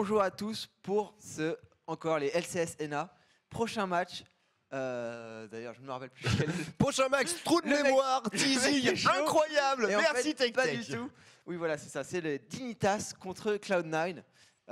bonjour à tous pour encore les LCS NA. Prochain match. D'ailleurs, je ne me rappelle plus quel. Prochain match, trou de mémoire, teasing, incroyable. Et merci en fait, pas TechTech. du tout. Oui, voilà, c'est ça. C'est le Dignitas contre Cloud9.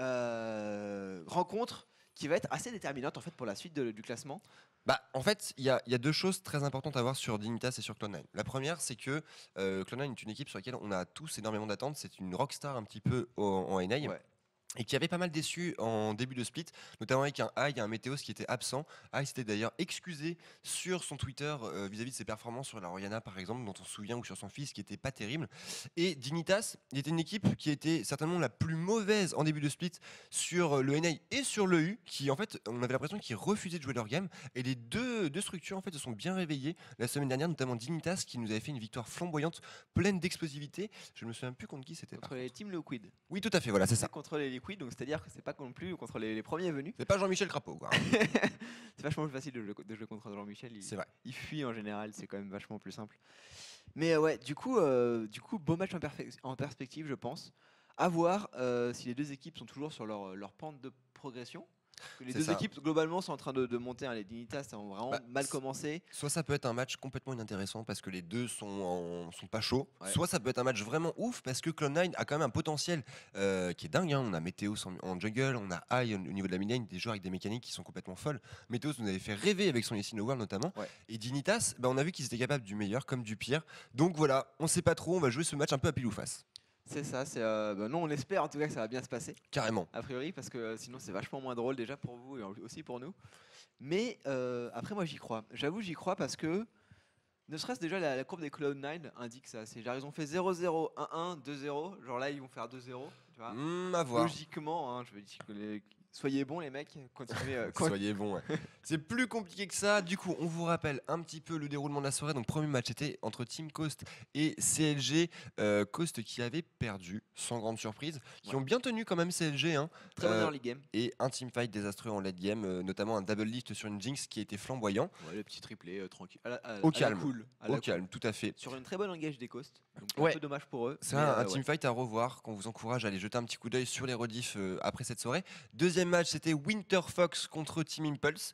Rencontre qui va être assez déterminante en fait pour la suite du classement. En fait, il y a deux choses très importantes à voir sur Dignitas et sur Cloud9. La première, c'est que Cloud9 est une équipe sur laquelle on a tous énormément d'attentes. C'est une rockstar un petit peu en NA. Ouais. Et qui avait pas mal déçu en début de split, notamment avec un Hai, un Météos qui était absent. Hai s'était d'ailleurs excusé sur son Twitter vis-à-vis de ses performances sur la Oriana par exemple, dont on se souvient, ou sur son fils, qui était pas terrible. Et Dignitas, il était une équipe qui était certainement la plus mauvaise en début de split sur le NA et sur le U, qui en fait, on avait l'impression qu'ils refusaient de jouer leur game. Et les deux structures en fait se sont bien réveillées la semaine dernière, notamment Dignitas qui nous avait fait une victoire flamboyante, pleine d'explosivité. Je me souviens plus contre qui c'était. Contre les Team Liquid. Oui, tout à fait, voilà, c'est ça. Contre les Liquid, donc c'est-à-dire que c'est pas non plus contre les premiers venus. C'est pas Jean-Michel Crapaud, quoi. C'est vachement plus facile de jouer contre Jean-Michel. C'est vrai. Il fuit en général, c'est quand même vachement plus simple. Mais ouais, du coup, beau match en perspective, je pense. À voir si les deux équipes sont toujours sur leur pente de progression. Les deux équipes globalement sont en train de monter. Les Dignitas ont vraiment mal commencé. Soit ça peut être un match complètement inintéressant parce que les deux sont pas chauds. Ouais. Soit ça peut être un match vraiment ouf parce que Cloud9 a quand même un potentiel qui est dingue. On a Météos en jungle, on a Hai au niveau de la mid lane, des joueurs avec des mécaniques qui sont complètement folles. Météos nous avait fait rêver avec son Yessin World notamment. Ouais. Et Dignitas, on a vu qu'ils étaient capables du meilleur comme du pire. Donc voilà, on sait pas trop, on va jouer ce match un peu à pile ou face. C'est ça, nous on espère en tout cas que ça va bien se passer. Carrément. A priori, parce que sinon c'est vachement moins drôle déjà pour vous et aussi pour nous. Mais après moi j'y crois. J'avoue j'y crois parce que ne serait-ce déjà la courbe des Cloud9 indique ça. C'est genre ils ont fait 0-0, 1-1, 2-0. Genre là ils vont faire 2-0. Tu vois. À voir. Logiquement, hein, je veux dire que soyez bons les mecs, continuez. Soyez bons, ouais. C'est plus compliqué que ça. Du coup, on vous rappelle un petit peu le déroulement de la soirée. Donc, premier match était entre Team Coast et CLG. Coast qui avait perdu, sans grande surprise. Qui ont bien tenu quand même CLG. Hein. Très bon early game. Et un teamfight désastreux en late game, notamment un double lift sur une Jinx qui était flamboyant. Ouais, le petit triplé tranquille. Au calme. Au calme, tout à fait. Sur une très bonne engage des Coast. Donc un peu dommage pour eux. C'est un teamfight à revoir, qu'on vous encourage à aller jeter un petit coup d'œil sur les rediffs après cette soirée. Deuxième match, c'était Winter Fox contre Team Impulse.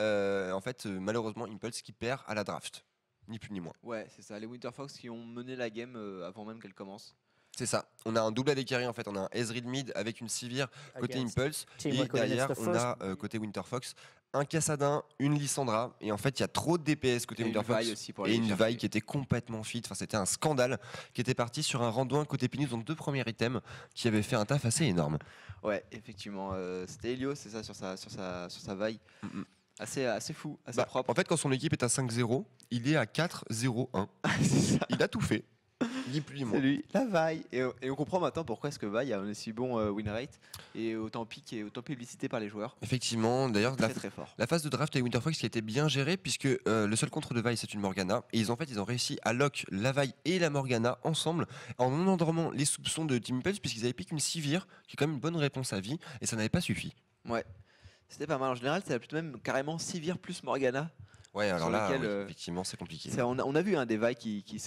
En fait, malheureusement, Impulse qui perd à la draft. Ni plus ni moins. Ouais, c'est ça. Les Winter Fox qui ont mené la game avant même qu'elle commence. C'est ça. On a un double AD carry en fait. On a un Ezreal mid avec une Sivir côté Impulse. Et derrière, on a côté Winter Fox un Kassadin, une Lissandra. Et en fait, il y a trop de DPS côté Winter Fox. Et une Vi qui était complètement fit. Enfin, c'était un scandale qui était parti sur un Randouin côté Pinus dans 2 premiers items qui avait fait un taf assez énorme. Ouais, effectivement. C'était Helios, c'est ça, sur sa Vi. Assez fou, assez propre. En fait, quand son équipe est à 5-0, il est à 4-0-1. Il a tout fait. Ni plus ni moins. C'est lui, la Vi. Et on comprend maintenant pourquoi est-ce que Vi a un aussi bon win rate et autant pique et autant publicité par les joueurs. Effectivement, d'ailleurs, très fort. La phase de draft avec Winter Fox qui a été bien gérée puisque le seul contre de Vi c'est une Morgana et ils ont réussi à lock la Vi et la Morgana ensemble en endormant les soupçons de Team Impulse puisqu'ils avaient piqué une Sivir qui est quand même une bonne réponse à vie et ça n'avait pas suffi. Ouais, c'était pas mal. En général, c'était plutôt même carrément Sivir plus Morgana. Ouais, alors là, effectivement, c'est compliqué. On a vu des Vi qui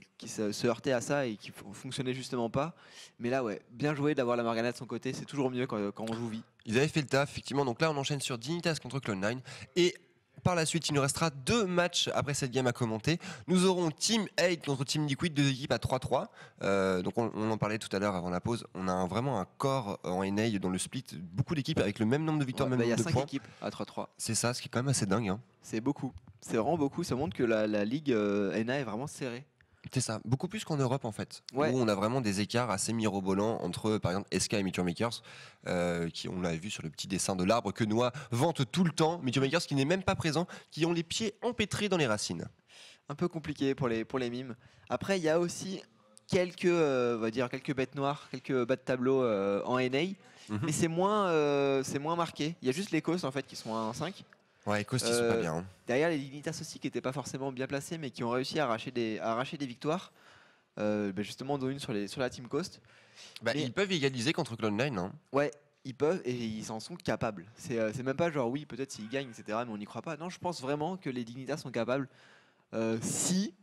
se heurtaient à ça et qui fonctionnaient justement pas. Mais là, ouais, bien joué d'avoir la Morgana de son côté. C'est toujours mieux quand on joue Vi. Ils avaient fait le taf, effectivement. Donc là, on enchaîne sur Dignitas contre Cloud9. Et par la suite, il nous restera 2 matchs après cette game à commenter. Nous aurons Team 8 contre Team Liquid, 2 équipes à 3-3. Donc on en parlait tout à l'heure avant la pause. On a vraiment un corps en NA dans le split. Beaucoup d'équipes avec le même nombre de victoires, même nombre de points. Il y a 5 équipes à 3-3. C'est ça, ce qui est quand même assez dingue. Hein. C'est beaucoup. C'est vraiment beaucoup. Ça montre que la ligue NA est vraiment serrée. C'est ça, beaucoup plus qu'en Europe en fait, ouais. Où on a vraiment des écarts assez mirobolants entre par exemple SK et Meteor Makers, qui on l'avait vu sur le petit dessin de l'arbre que Noah vante tout le temps, Meteor Makers qui n'est même pas présent, qui ont les pieds empêtrés dans les racines. Un peu compliqué pour les mimes. Après il y a aussi quelques bêtes noires, quelques bas de tableau en NA, mais c'est moins marqué. Il y a juste les Coast en fait qui sont à 1-5. Ouais, Coast ils sont pas bien. Hein. Derrière les Dignitas aussi qui n'étaient pas forcément bien placés mais qui ont réussi à arracher des victoires. Justement dont une sur la Team Coast. Ils peuvent égaliser contre Cloud9. Hein. Ouais, ils peuvent et ils en sont capables. C'est même pas genre oui peut-être s'ils gagnent etc. mais on n'y croit pas. Non, je pense vraiment que les Dignitas sont capables si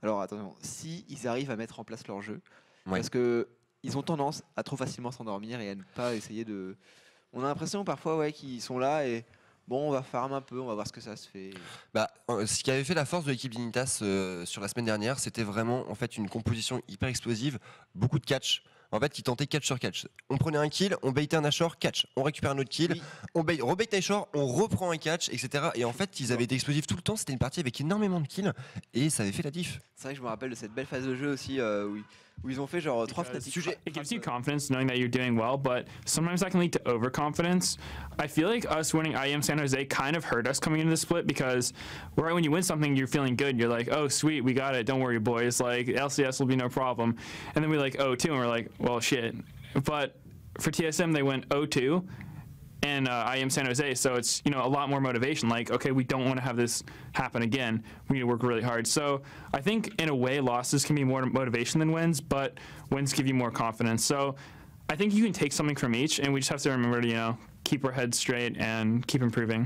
ils arrivent à mettre en place leur jeu. Ouais. Parce que ils ont tendance à trop facilement s'endormir et à ne pas essayer de On a l'impression parfois qu'ils sont là et bon, on va farm un peu, on va voir ce que ça se fait. Ce qui avait fait la force de l'équipe d'Initas sur la semaine dernière, c'était vraiment en fait une composition hyper explosive, beaucoup de catch. En fait, ils tentaient catch sur catch. On prenait un kill, on baitait un Nashor, catch. On récupère un autre kill, Oui. on rebait Nashor, on reprend un catch, etc. Et en fait, ils avaient été explosifs tout le temps. C'était une partie avec énormément de kills et ça avait fait la diff. C'est vrai que je me rappelle de cette belle phase de jeu aussi où ils ont fait genre 3 Because Fnatic. it gives you confidence knowing that you're doing well, but sometimes that can lead to overconfidence. I feel like us winning IEM San Jose kind of hurt us coming into the split because right when you win something, you're feeling good. You're like, oh, sweet, we got it. Don't worry, boys. Like, LCS will be no problem. And then we like 0-2, and we're like, well, shit. But for TSM, they went 0-2. And IEM San Jose, so it's a lot more motivation. Like, okay, we don't want to have this happen again. We need to work really hard. So I think in a way, losses can be more motivation than wins, but wins give you more confidence. So I think you can take something from each, and we just have to remember to keep our heads straight and keep improving.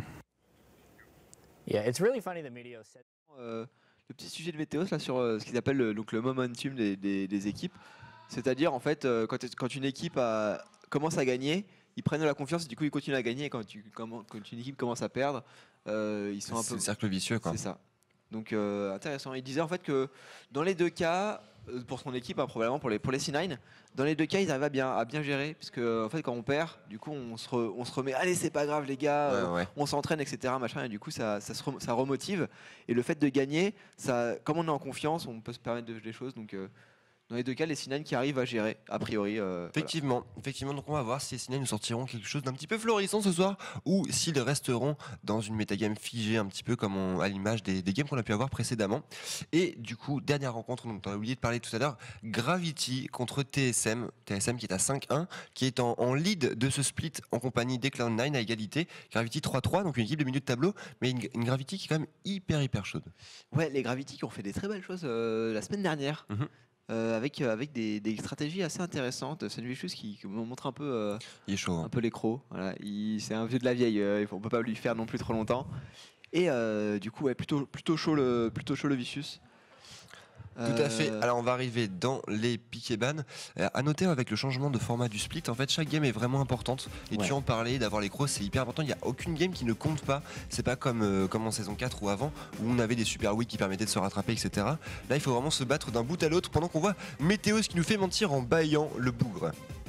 Yeah, it's really funny the media said. Le petit sujet de Météos là sur ce qu'ils appellent le momentum des équipes. C'est-à-dire en fait quand une équipe commence à gagner, ils prennent de la confiance et du coup ils continuent à gagner. Et quand une équipe commence à perdre, ils sont un peu. C'est le cercle vicieux, quoi. C'est ça. Donc intéressant. Il disait en fait que dans les deux cas, pour son équipe, probablement pour les C9, dans les deux cas ils arrivent à bien gérer, puisque en fait quand on perd, du coup on se remet, allez c'est pas grave les gars, Ouais. on s'entraîne etc machin, et du coup ça remotive. Et le fait de gagner, comme on est en confiance, on peut se permettre de des choses. Donc dans les deux cas, les C9 qui arrivent à gérer, a priori. Effectivement, donc on va voir si les Sinai nous sortiront quelque chose d'un petit peu florissant ce soir ou s'ils resteront dans une métagame figée un petit peu comme à l'image des games qu'on a pu avoir précédemment. Et du coup, dernière rencontre dont on a oublié de parler tout à l'heure, Gravity contre TSM qui est à 5-1, qui est en lead de ce split en compagnie des Cloud9 à égalité. Gravity 3-3, donc une équipe de milieu de tableau, mais une Gravity qui est quand même hyper chaude. Ouais, les Gravity qui ont fait des très belles choses la semaine dernière. Avec des stratégies assez intéressantes. Senvicious qui montre un peu, Il est chaud. un peu les crocs. Voilà. C'est un vieux de la vieille, on peut pas lui faire non plus trop longtemps. Et du coup, plutôt chaud le Vicious. Tout à fait. Alors on va arriver dans les pick et ban. À noter avec le changement de format du split, en fait chaque game est vraiment importante. Et tu en parlais, d'avoir les crocs c'est hyper important. Il n'y a aucune game qui ne compte pas. C'est pas comme en saison 4 ou avant où on avait des super weeks qui permettaient de se rattraper, etc. Là il faut vraiment se battre d'un bout à l'autre pendant qu'on voit Météos qui nous fait mentir en baillant le bougre.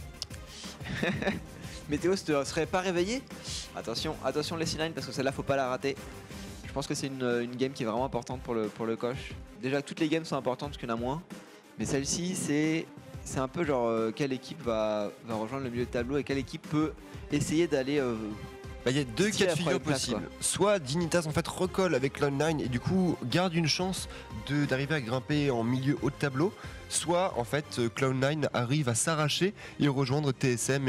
Météos ne serait pas réveillé. Attention les C9 parce que celle-là faut pas la rater. Je pense que c'est une game qui est vraiment importante pour le coach. Déjà toutes les games sont importantes parce qu'il y en a moins, mais celle-ci c'est un peu genre quelle équipe va rejoindre le milieu de tableau et quelle équipe peut essayer d'aller. Il y a deux cas de figure possibles. Soit Dignitas en fait recolle avec Cloud9 et du coup garde une chance d'arriver à grimper en milieu haut de tableau. Soit en fait Cloud9 arrive à s'arracher et rejoindre TSM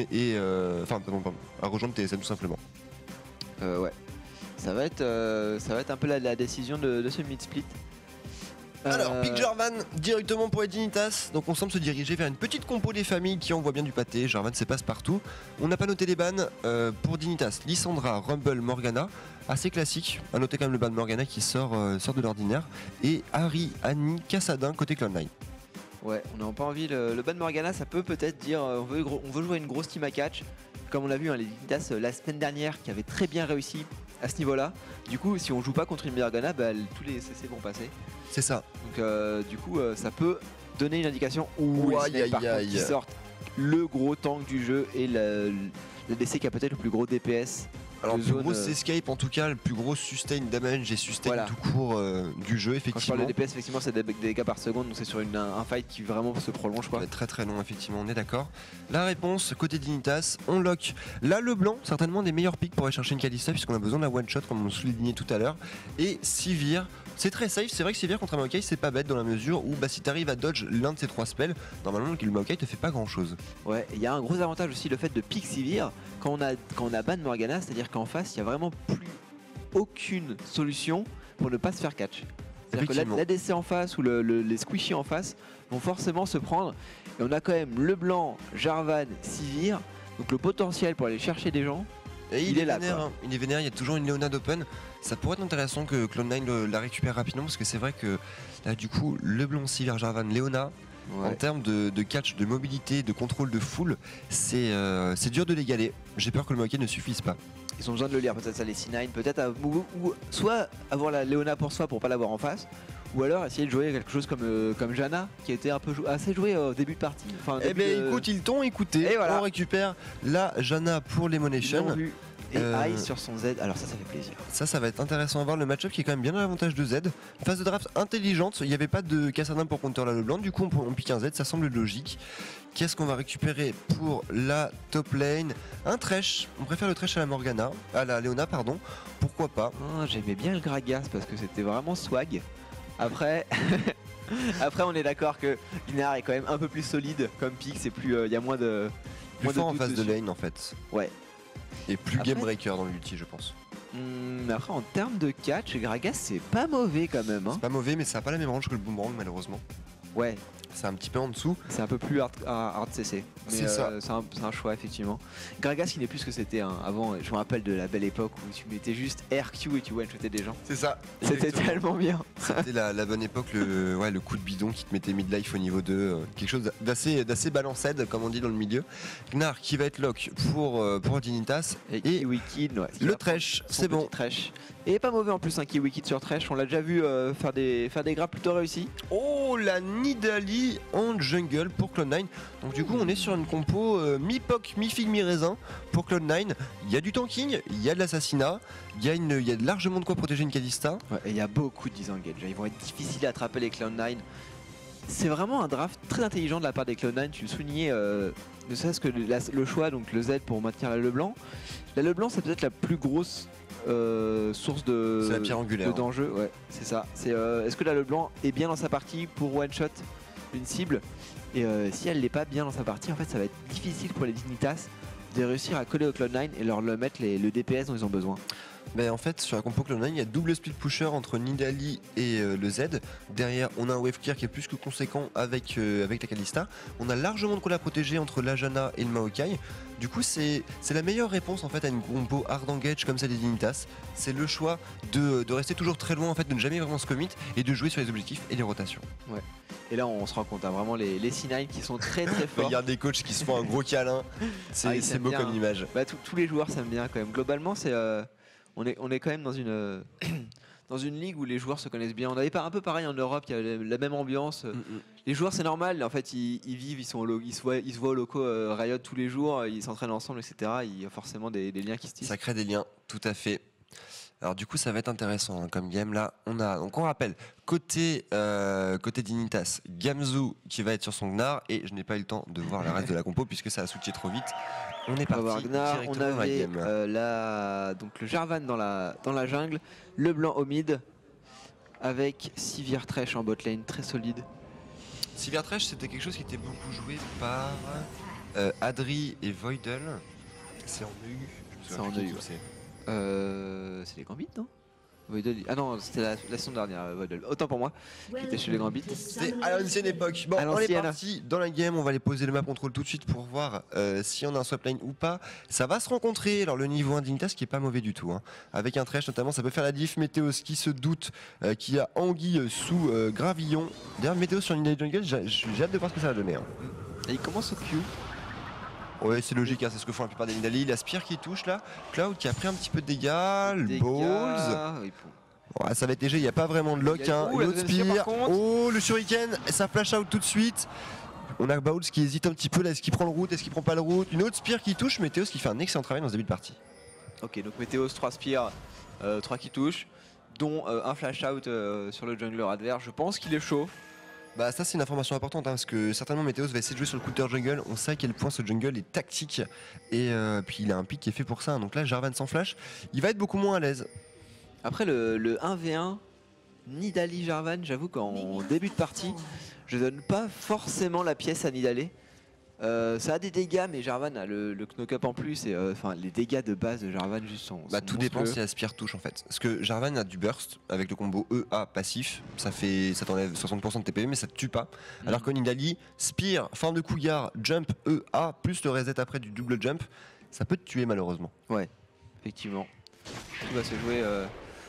à rejoindre TSM tout simplement. Ouais. Ça va être un peu la décision de ce mid-split. Alors, Big Jarvan directement pour Dignitas. Donc on semble se diriger vers une petite compo des familles qui envoie bien du pâté. Jarvan c'est passe-partout. On n'a pas noté les bans pour Dignitas. Lissandra, Rumble, Morgana. Assez classique. À noter quand même le ban Morgana qui sort de l'ordinaire. Et Harry, Annie, Cassadin côté Cloud9. Ouais, on n'a pas envie. Le ban Morgana, ça peut-être dire on veut jouer une grosse team à catch. Comme on l'a vu, les Dignitas la semaine dernière qui avait très bien réussi à ce niveau-là. Du coup, si on joue pas contre une Morgana, tous les CC vont passer. C'est ça. Donc du coup, ça peut donner une indication où qui sortent le gros tank du jeu et le DC qui a peut-être le plus gros DPS. Alors le plus gros escape en tout cas, le plus gros sustain damage et sustain tout court du jeu effectivement. Quand je parle de DPS effectivement c'est des dégâts par seconde, donc c'est sur un fight qui vraiment se prolonge quoi. Très long effectivement, on est d'accord. La réponse côté Dignitas, on lock là le blanc, certainement des meilleurs picks pour aller chercher une Kalista puisqu'on a besoin de la one shot comme on le soulignait tout à l'heure. Et Sivir, c'est très safe, c'est vrai que Sivir contre un Maokai c'est pas bête dans la mesure où si t'arrives à dodge l'un de ces trois spells, normalement le Maokai te fait pas grand chose. Ouais, il y a un gros avantage aussi le fait de pick Sivir quand on a ban Morgana, c'est-à-dire qu'en face il y a vraiment plus aucune solution pour ne pas se faire catch. C'est-à-dire que l'ADC en face ou les squishy en face vont forcément se prendre. Et on a quand même le blanc, Jarvan, Sivir, donc le potentiel pour aller chercher des gens. Et il est là. Il est vénère, il y a toujours une Léona d'open. Ça pourrait être intéressant que Cloud9 la récupère rapidement parce que c'est vrai que là du coup le blanc, Sivir, Jarvan, Léona, En termes de catch, de mobilité, de contrôle de foule, c'est dur de l'égaler. J'ai peur que le Maokai ne suffise pas. Ils ont besoin de le lire, peut-être ça les C9, peut-être ou soit avoir la Léona pour soi pour pas l'avoir en face, ou alors essayer de jouer quelque chose comme Janna, qui était un peu assez joué au début de partie. Enfin, Eh bien écoute, ils t'ont écouté, Et voilà. On récupère la Janna pour l'Emonation. Et Ice sur son Z, alors ça fait plaisir. Ça va être intéressant à voir, le match-up qui est quand même bien à l'avantage de Z. Phase de draft intelligente, il n'y avait pas de Kassadin pour counter la LeBlanc, du coup on pique un Z, ça semble logique. Qu'est-ce qu'on va récupérer pour la top lane? Un Thresh, on préfère le Thresh à la Morgana, à la Léona pardon, pourquoi pas. J'aimais bien le Gragas parce que c'était vraiment swag. Après, après on est d'accord que Gnar est quand même un peu plus solide comme pick, c'est plus, il y a moins de... Plus fort en doute phase de dessus. lane en fait. Ouais. Et plus Après- game breaker dans l'ulti je pense. Après en termes de catch, Gragas c'est pas mauvais quand même. Hein. C'est pas mauvais mais ça n'a pas la même range que le boomerang malheureusement. Ouais, C'est un petit peu en dessous. c'est un peu plus hard CC. Mais C'est ça. c'est un choix effectivement. Gragas il n'est plus ce que c'était hein. Avant, je me rappelle de la belle époque où tu mettais juste RQ et tu one-shotais des gens. C'est ça. C'était tellement bien. C'était la bonne époque, le coup de bidon qui te mettait midlife au niveau 2. Quelque chose d'assez balanced comme on dit dans le milieu. Gnar qui va être lock pour Dignitas. Et Wikid, ouais, le Thresh, c'est bon. Thresh. Et pas mauvais en plus un Wikid sur Thresh, on l'a déjà vu faire des grappes plutôt réussies. Oh, la Nidalee en jungle pour Cloud9. Donc du coup on est sur une compo mi-poc, mi-figue, mi-raisin pour Cloud9. Il y a du tanking, il y a de l'assassinat, il y a largement de quoi protéger une Kalista. Ouais, et il y a beaucoup de disengage, ils vont être difficiles à attraper les Cloud9. C'est vraiment un draft très intelligent de la part des Cloud9, tu le soulignais, ne serait-ce que le choix, donc le Z pour maintenir la LeBlanc. La LeBlanc c'est peut-être la plus grosse source C'est la pierre angulaire. d'enjeu, ouais, c'est ça. Est-ce que la LeBlanc est bien dans sa partie pour one-shot une cible? Et si elle n'est pas bien dans sa partie, en fait ça va être difficile pour les Dignitas de réussir à coller au Cloud9 et leur mettre le DPS dont ils ont besoin. Mais en fait sur la compo Cloud9 il y a double split pusher entre Nidalee et le Z. Derrière on a un wave clear qui est plus que conséquent avec la Kalista. On a largement de quoi la protéger entre la Janna et le Maokai. Du coup c'est la meilleure réponse en fait à une compo hard engage comme celle des Dignitas. C'est le choix de rester toujours très loin en fait, de ne jamais vraiment se commit et de jouer sur les objectifs et les rotations. Ouais. Et là on se rend compte, hein, vraiment les C9 qui sont très très forts. Regarde des coachs qui se font un gros câlin. Ils C'est s'aiment beau bien, comme hein. image. Bah, tous les joueurs s'aiment bien quand même. Globalement, on est quand même dans une, dans une ligue où les joueurs se connaissent bien. On avait pas un peu pareil en Europe, il y a la même ambiance. Les joueurs, c'est normal. En fait, ils vivent, ils se voient aux locaux Riot tous les jours, ils s'entraînent ensemble, etc. Il y a forcément des liens qui se tissent. Ça crée des liens, tout à fait. Alors du coup ça va être intéressant hein, comme game là. Donc on rappelle, côté Dignitas, Gamzu qui va être sur son Gnar et je n'ai pas eu le temps de voir le reste de la compo puisque ça a switché trop vite. On est On va voir parti Gnar, on directement dans la avait game. donc le Jarvan dans la jungle, le blanc au mid, avec Sivir Thresh en bot lane, très solide. Sivir Thresh c'était quelque chose qui était beaucoup joué par Adri et Voidel. C'est en EU. C'est en EU, ouais. C'est les Gambit, non Voidel... Ah non, c'était la saison dernière, Voidel. Autant pour moi, qui était chez les Gambit. C'était à l'ancienne époque. Bon, À on est l'ancienne. parti dans la game. On va aller poser le map control tout de suite pour voir si on a un swap lane ou pas. Ça va se rencontrer. Alors, le niveau 1 Dignitas qui est pas mauvais du tout. Hein. Avec un Thresh notamment, ça peut faire la diff. Météos qui se doute qu'il y a Anguille sous Gravillon. D'ailleurs, Météos sur Nidalee Jungle, j'ai hâte de voir ce que ça va donner. Hein. Et il commence au Q. Ouais, c'est logique, hein, c'est ce que font la plupart des Nidalee. La Spear qui touche là. Cloud qui a pris un petit peu de dégâts. Le Balls. Oui, Ouais, ça va être léger, il n'y a pas vraiment de lock. Il y a- Hein. Ouh, Une la autre deuxième spear, Spear. par contre. Oh, le Shuriken, ça flash out tout de suite. On a Bowles qui hésite un petit peu là, est-ce qu'il prend le route, est-ce qu'il prend pas le route. Une autre Spear qui touche, Météos qui fait un excellent travail dans ce début de partie. Ok, donc Météos, 3 spears, 3 qui touchent, dont un flash out sur le jungler adverse. Je pense qu'il est chaud. Bah ça c'est une information importante hein, parce que certainement Météos va essayer de jouer sur le counter jungle. On sait à quel point ce jungle est tactique et puis il a un pick qui est fait pour ça. Donc là Jarvan sans flash, il va être beaucoup moins à l'aise. Après le 1v1, Nidalee Jarvan, j'avoue qu'en début de partie, je donne pas forcément la pièce à Nidalee. Ça a des dégâts, mais Jarvan a le knock-up en plus. Et enfin, les dégâts de base de Jarvan juste sont. Bah sont tout dépend monstrueux. si la Spear touche en fait. Parce que Jarvan a du burst avec le combo EA passif, ça t'enlève 60% de TP mais ça te tue pas. Alors que Nidalee, Spear, fin de couillard, jump EA, plus le reset après du double jump, ça peut te tuer malheureusement. Ouais, effectivement. Tout va se jouer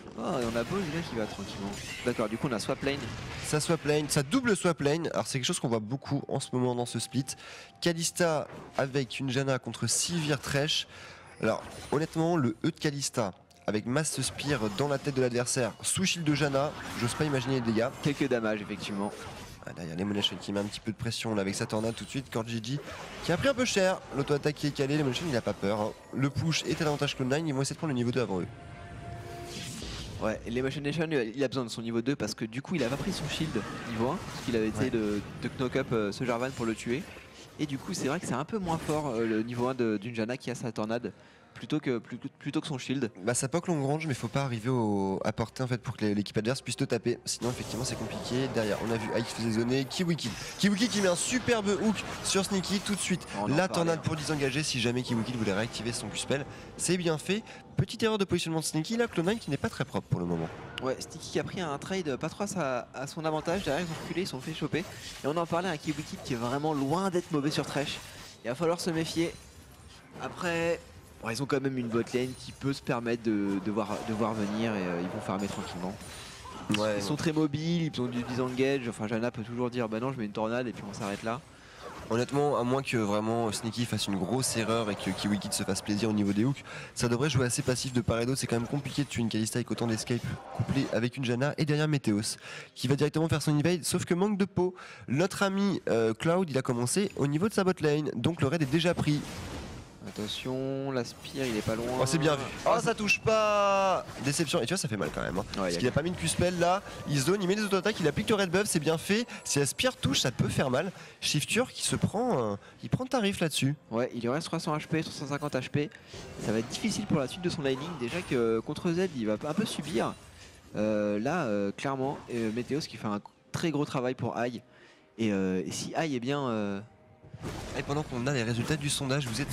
Oh, et on a Ball là qui va tranquillement. D'accord, du coup on a swap lane. Ça swap lane, ça double swap lane. Alors c'est quelque chose qu'on voit beaucoup en ce moment dans ce split. Kalista avec une Janna contre Sivir Thresh. Alors honnêtement, le E de Kalista avec Mass Spear dans la tête de l'adversaire sous shield de Janna, j'ose pas imaginer les dégâts. Quelques damages effectivement. Ah, derrière Lemonation qui met un petit peu de pression là avec sa tornade tout de suite. KoreGG qui a pris un peu cher. L'auto-attaque qui est calée, Lemonation il a pas peur. Hein. Le push est à l'avantage Cloud9, ils vont essayer de prendre le niveau 2 avant eux. Ouais, et l'Emotion Nation il a besoin de son niveau 2 parce que du coup il a pas pris son shield niveau 1 parce qu'il avait essayé de knock up ce Jarvan pour le tuer. Et du coup c'est vrai que c'est un peu moins fort le niveau 1 d'une Janna qui a sa tornade plutôt que son shield. Bah ça poke long range mais faut pas arriver à portée en fait pour que l'équipe adverse puisse te taper. Sinon effectivement c'est compliqué. Derrière on a vu Aïe qui faisait zoner, Kiwikid qui met un superbe hook sur Sneaky tout de suite. La tornade pour désengager si jamais Kiwikid voulait réactiver son Q-spell. C'est bien fait. Petite erreur de positionnement de Sneaky là, Cloud9 qui n'est pas très propre pour le moment. Ouais, Sneaky qui a pris un trade pas trop à son avantage. Derrière ils ont reculé, ils sont fait choper. Et on en parlait à un Kiwikid qui est vraiment loin d'être mauvais sur Thresh. Il va falloir se méfier. Après... Bon, ils ont quand même une botlane qui peut se permettre de voir venir et ils vont farmer tranquillement. Ouais, ils sont très mobiles, ils ont du disengage. Enfin, Janna peut toujours dire bah non, je mets une tornade et puis on s'arrête là. Honnêtement, à moins que vraiment Sneaky fasse une grosse erreur et que Kiwikid se fasse plaisir au niveau des hooks, ça devrait jouer assez passif de part et d'autre. C'est quand même compliqué de tuer une Kalista avec autant d'escape couplé avec une Janna et derrière Météos qui va directement faire son invade. Sauf que manque de peau, notre ami Cloud il a commencé au niveau de sa botlane, donc le raid est déjà pris. Attention, la Spear il est pas loin. Oh c'est bien vu. Oh ça touche pas. Déception. Et tu vois ça fait mal quand même. Hein. Ouais, parce qu'il a pas mis de Q-spell là. Il zone, il met des auto-attaques, il applique le red buff, c'est bien fait. Si la Spear touche ça peut faire mal. Shifter qui se prend, il prend tarif là-dessus. Ouais, il lui reste 300 HP, 350 HP. Ça va être difficile pour la suite de son laning. Déjà que contre Z il va un peu subir. Clairement, Météos qui fait un très gros travail pour Aïe. Et si Aïe est bien... Et pendant qu'on a les résultats du sondage, vous êtes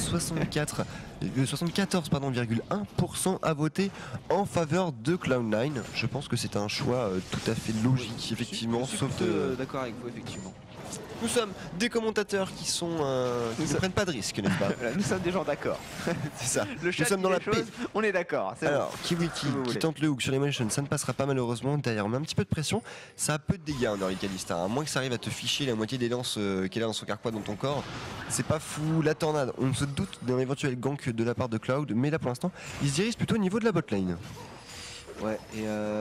74,1% à voter en faveur de Cloud9. Je pense que c'est un choix tout à fait logique, effectivement. Je suis d'accord avec vous, effectivement. Nous sommes des commentateurs qui sont qui ne prennent pas de risques, n'est-ce pas? Nous sommes des gens d'accord. C'est ça. Nous sommes dans la paix. On est d'accord. Alors, Kiwikid qui tente le hook sur l'Emotion, ça ne passera pas malheureusement. Derrière, on met un petit peu de pression. Ça a peu de dégâts en early Kalista. À moins que ça arrive à te ficher la moitié des lances qu'elle a dans son carquois dans ton corps. C'est pas fou. La tornade, on se doute d'un éventuel gank de la part de Cloud. Mais là, pour l'instant, il se dirige plutôt au niveau de la botlane. Ouais, et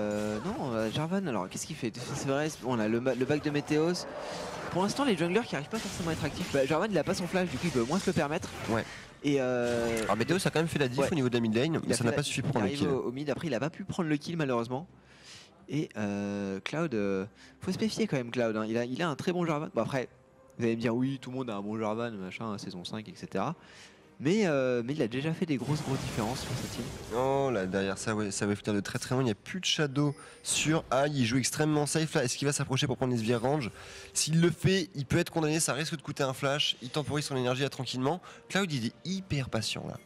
non, Jarvan, alors qu'est-ce qu'il fait? C'est vrai, on a le back de Météos. Pour l'instant, les junglers qui arrivent pas forcément à être actifs. Bah, Jarvan il a pas son flash, du coup il peut moins se le permettre. Ouais. Et alors Météos a quand même fait la diff au niveau de la mid lane, mais ça n'a pas suffi pour prendre le kill. Au mid, après il a pas pu prendre le kill malheureusement. Et Cloud, faut se méfier quand même Cloud. Hein. Il a un très bon Jarvan. Bon après, vous allez me dire oui, tout le monde a un bon Jarvan, machin, saison 5, etc. Mais il a déjà fait des grosses différences sur sa team. Oh là derrière ça, ouais, ça va finir de très très loin. Il n'y a plus de shadow sur Aïe. Il joue extrêmement safe là. Est-ce qu'il va s'approcher pour prendre les SVR range? S'il le fait, il peut être condamné. Ça risque de coûter un flash. Il temporise son énergie là tranquillement. Cloud il est hyper patient là.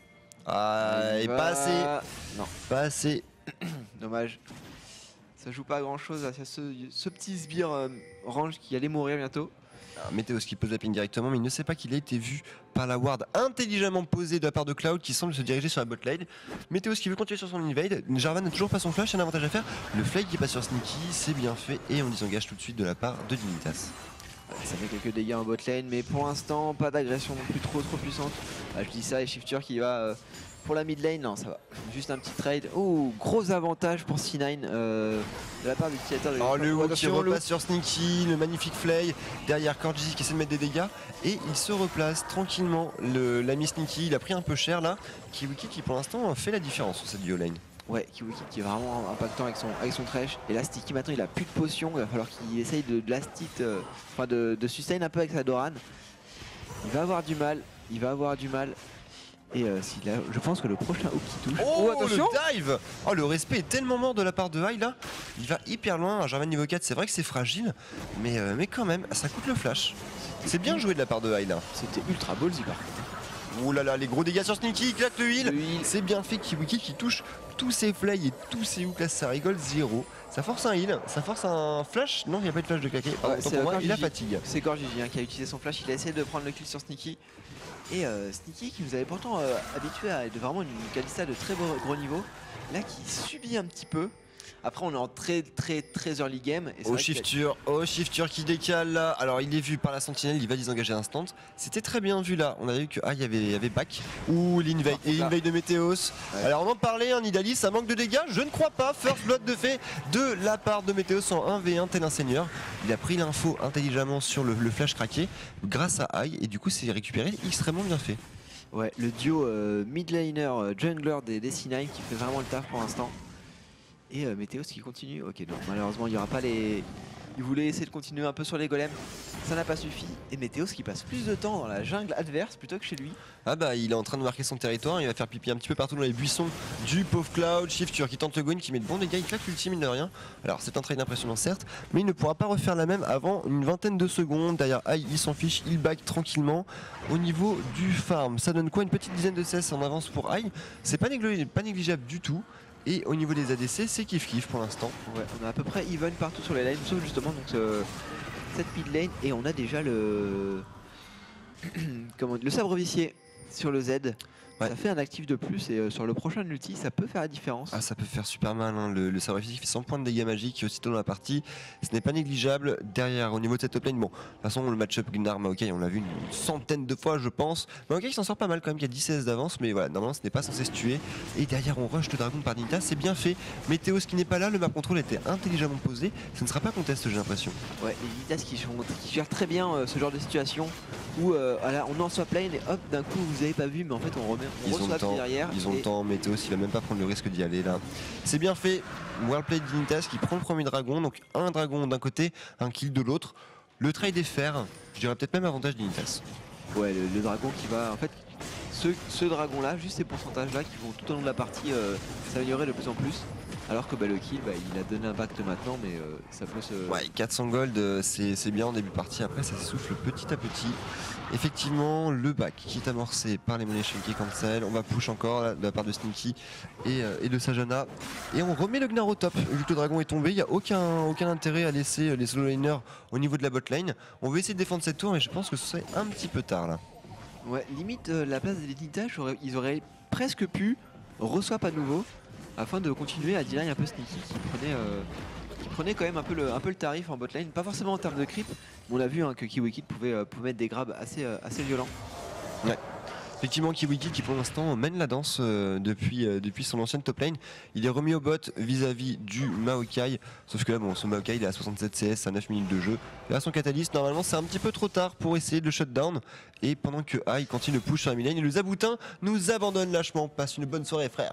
Ah, et pas assez. Non. Pas assez. Dommage. Ça joue pas à grand chose. Il y a ce petit sbire range qui allait mourir bientôt. Météos qui pose la ping directement, mais il ne sait pas qu'il a été vu par la ward intelligemment posée de la part de Cloud qui semble se diriger sur la bot lane. Météos qui veut continuer sur son invade. Jarvan n'a toujours pas son flash, il y a un avantage à faire. Le flag qui passe sur Sneaky, c'est bien fait et on disengage tout de suite de la part de Dignitas. Ça fait quelques dégâts en bot lane, mais pour l'instant, pas d'agression non plus trop puissante. Je dis ça et Shifter qui va pour la mid lane, non ça va. Juste un petit trade. Oh, gros avantage pour C9 de la part du utilisateur de le hook qui repasse sur Sneaky, le magnifique flay. Derrière KoreGG qui essaie de mettre des dégâts et il se replace tranquillement. L'ami Sneaky, il a pris un peu cher là. Kiwikid qui pour l'instant fait la différence sur cette duo lane. Ouais, Kiwikid qui est vraiment impactant avec son Thresh. Et là, Sneaky maintenant il a plus de potions. Il va falloir qu'il essaye de last hit, enfin de sustain un peu avec sa Doran. Il va avoir du mal. Et je pense que le prochain hook qui touche. Oh, attention le dive. Oh, le respect est tellement mort de la part de Aïe là. Il va hyper loin. Un Jarvan niveau 4, c'est vrai que c'est fragile. Mais quand même, ça coûte le flash. C'est bien joué de la part de Aïe là. C'était ultra ballsy par contre. Ouh là là, les gros dégâts sur Sneaky, il claque le heal. C'est bien fait. Kiwikid qui touche tous ses flays et tous ses hooks là, ça rigole zéro. Ça force un heal, ça force un flash. Non, il n'y a pas de flash de claquer. Ouais, pour moi, il a fatigue. C'est KoreGG qui a utilisé son flash. Il a essayé de prendre le kill sur Sneaky. Et Sneaky qui nous avait pourtant habitué à être vraiment une Kalista de très gros niveau, là qui subit un petit peu. Après, on est en très early game. Et c'est vrai Shifter qui décale là. Alors il est vu par la sentinelle, il va désengager instant. C'était très bien vu là. On a vu que il y avait back ou l'invade et l'invade de Météos. Ouais. Alors on en parlait, en Nidalee, ça manque de dégâts. Je ne crois pas. First blood de fait de la part de Météos en 1v1 tel un seigneur. Il a pris l'info intelligemment sur le flash craqué grâce à Ai et du coup c'est récupéré extrêmement bien fait. Ouais, le duo mid laner jungler des C9 qui fait vraiment le taf pour l'instant. Et Météos qui continue. Ok, donc malheureusement il n'y aura pas les... Il voulait essayer de continuer un peu sur les golems, ça n'a pas suffi. Et Météos qui passe plus de temps dans la jungle adverse plutôt que chez lui. Ah bah il est en train de marquer son territoire, il va faire pipi un petit peu partout dans les buissons du pauvre Cloud. Shifter qui tente le Gwen, qui met de bons dégâts, il claque l'ultime mine de rien. Alors c'est un trade impressionnant certes, mais il ne pourra pas refaire la même avant une vingtaine de secondes. Derrière Ai, il s'en fiche, il back tranquillement. Au niveau du farm, ça donne quoi? Une petite dizaine de CS en avance pour Ai. C'est pas négligeable du tout. Et au niveau des ADC, c'est kiff pour l'instant. Ouais, on a à peu près even partout sur les lanes, sauf justement donc, cette mid lane. Et on a déjà le le sabre vicié sur le Z. Ouais. Ça fait un actif de plus et sur le prochain ulti ça peut faire la différence. Ah ça peut faire super mal hein. Le sabre physique fait 100 points de dégâts magiques aussitôt dans la partie. Ce n'est pas négligeable. Derrière au niveau de cette top lane, bon de toute façon le match-up Gnar Maokai on l'a vu une centaine de fois je pense. Maokai s'en sort pas mal quand même, qui a 10 CS d'avance, mais voilà normalement ce n'est pas censé se tuer. Et derrière on rush le dragon par Nita, c'est bien fait. Météos qui n'est pas là, le map control était intelligemment posé. Ce ne sera pas contest j'ai l'impression. Ouais, les Nitas qui gèrent très bien ce genre de situation où on en swap lane et hop d'un coup vous avez pas vu mais en fait on reçoit derrière. Ils ont le temps, Météos il va même pas prendre le risque d'y aller là. C'est bien fait, well played Dignitas qui prend le premier dragon, donc un dragon d'un côté, un kill de l'autre. Le trade est fair, je dirais peut-être même avantage Dignitas. Ouais, le dragon qui va en fait, ce dragon là, juste ces pourcentages là qui vont tout au long de la partie s'améliorer de plus en plus. Alors que le kill, il a donné impact maintenant, mais ça peut se... Ouais, 400 gold, c'est bien en début de partie. Après, ça s'essouffle petit à petit. Effectivement, le back qui est amorcé par les monnaies qui cancel. On va push encore là, de la part de Sneaky et de Sajana. Et on remet le Gnar au top. Vu que le dragon est tombé, il n'y a aucun intérêt à laisser les solo laners au niveau de la bot lane. On veut essayer de défendre cette tour, mais je pense que ce serait un petit peu tard là. Ouais, limite la place des Nita, ils auraient presque pu re-swap à nouveau, afin de continuer à deny un peu Sneaky qui prenait quand même un peu le tarif en botlane, pas forcément en termes de creep, mais on a vu hein, que KiWiKid pouvait mettre des grabs assez violents. Ouais. Effectivement KiWiKid qui pour l'instant mène la danse depuis son ancienne top lane. Il est remis au bot vis-à-vis du Maokai, sauf que là bon son Maokai il est à 67 CS à 9 minutes de jeu. Là son catalyst normalement c'est un petit peu trop tard pour essayer de le shutdown. Et pendant que Ai continue de push sur la mid lane, et le Zaboutin nous abandonne lâchement. Passe une bonne soirée frère.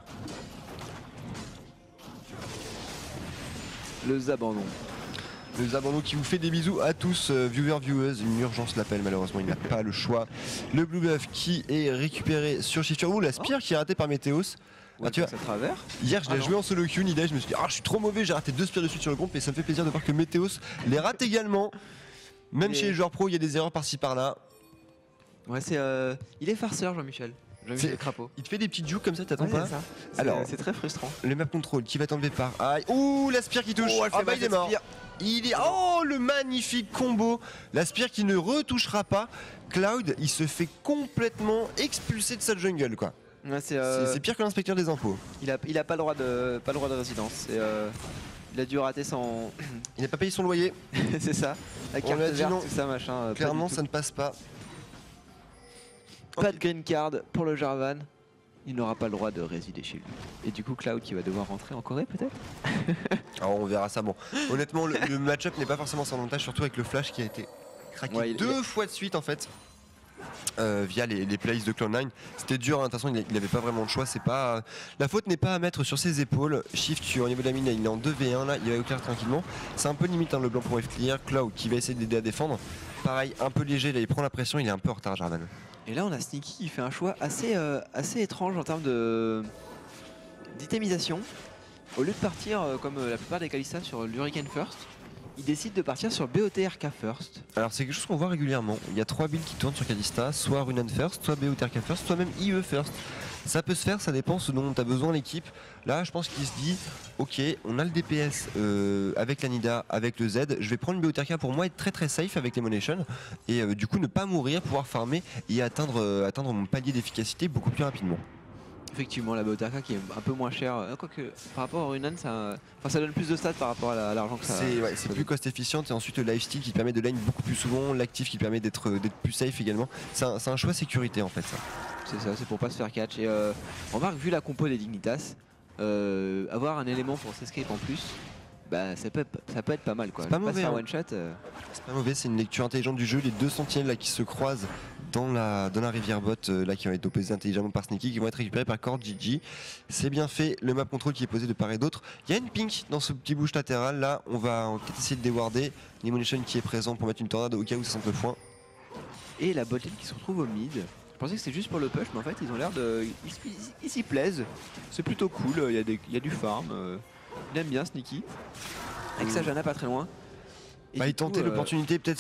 Le Zabandon. Le Zabandon qui vous fait des bisous à tous, viewers, viewers. Une urgence l'appelle, malheureusement, il n'a pas le choix. Le Blue Buff qui est récupéré sur Shifter. Ouh, la Spear qui est ratée par Météos. Ouais, tu vois, ça travers. Hier, je l'ai joué en solo queue, Nida, je me suis dit, ah, je suis trop mauvais, j'ai raté 2 Spears de suite sur le groupe, et ça me fait plaisir de voir que Météos les rate également. Même chez les joueurs pro, il y a des erreurs par-ci par-là. Ouais, il est farceur, Jean-Michel. Jean-Michel Crapaud. Il te fait des petites jukes comme ça, t'attends pas ça. Alors, c'est très frustrant. Le map control qui va t'enlever par Ai. Ouh, la Spear qui touche. Oh, il est mort. Il est... Oh, le magnifique combo. La Spear qui ne retouchera pas. Cloud, il se fait complètement expulser de sa jungle, quoi. Ouais, c'est pire que l'inspecteur des impôts. Il a pas le droit de résidence. Il a dû rater son... Il n'a pas payé son loyer. C'est ça. La carte verte, tout ça, machin. Clairement, ça ne passe pas. Pas de green card pour le Jarvan. Il n'aura pas le droit de résider chez lui. Et du coup, Cloud qui va devoir rentrer en Corée peut-être. Alors on verra ça. Bon, honnêtement, le match-up n'est pas forcément sans avantage, surtout avec le flash qui a été craqué 2 fois de suite en fait. Via les plays de Cloud9. C'était dur, hein. De toute façon il n'avait pas vraiment de choix. La faute n'est pas à mettre sur ses épaules. Shift au niveau de la mine, il est en 2v1 là, il va éclair tranquillement. C'est un peu limite hein, le blanc pour F-clear. Cloud qui va essayer d'aider à défendre. Pareil, un peu léger, là il prend la pression, il est un peu en retard Jarvan. Et là on a Sneaky qui fait un choix assez étrange en termes d'itemisation. Au lieu de partir comme la plupart des Kalista sur l'Hurricane First, il décide de partir sur BOTRK First. Alors c'est quelque chose qu'on voit régulièrement. Il y a 3 builds qui tournent sur Kalista, soit Runan First, soit BOTRK First, soit même IE First. Ça peut se faire, ça dépend ce dont tu as besoin l'équipe. Là je pense qu'il se dit, ok on a le DPS avec la Nida, avec le Z, je vais prendre une BOTRK pour moi être très safe avec les Monation. Et du coup ne pas mourir, pouvoir farmer et atteindre mon palier d'efficacité beaucoup plus rapidement. Effectivement, la Botarka qui est un peu moins chère. Quoique, par rapport au Runan, ça donne plus de stats par rapport à l'argent que ça. C'est plus cost efficient et ensuite le lifesteal qui te permet de lane beaucoup plus souvent, l'actif qui permet d'être plus safe également. C'est un choix sécurité en fait ça. C'est ça, c'est pour pas se faire catch. Et remarque, vu la compo des Dignitas, avoir un élément pour s'escape en plus, bah ça peut être pas mal quoi. C'est pas mauvais, one shot. C'est pas mauvais, c'est une lecture intelligente du jeu. Les deux sentinelles là qui se croisent dans la rivière bot là qui vont être opposés intelligemment par Sneaky, qui vont être récupérés par Cord GG. C'est bien fait, le map control qui est posé de part et d'autre. Il y a une pink dans ce petit bouche latéral là, on va peut-être essayer de déwarder. Limonation qui est présent pour mettre une tornade au cas où ça sente le foin. Et la botlane qui se retrouve au mid. Je pensais que c'était juste pour le push, mais en fait ils ont l'air de. Ils s'y plaisent. C'est plutôt cool, il y a du farm. Il aime bien Sneaky. Avec Sajana pas très loin. Et Bah, du il tentait coup, l'opportunité peut-être